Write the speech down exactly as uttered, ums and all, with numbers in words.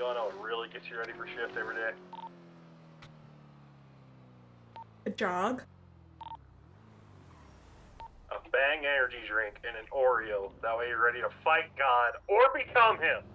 You wanna know what really gets you ready for shift every day? A jog? A Bang energy drink and an Oreo. That way you're ready to fight God or become him.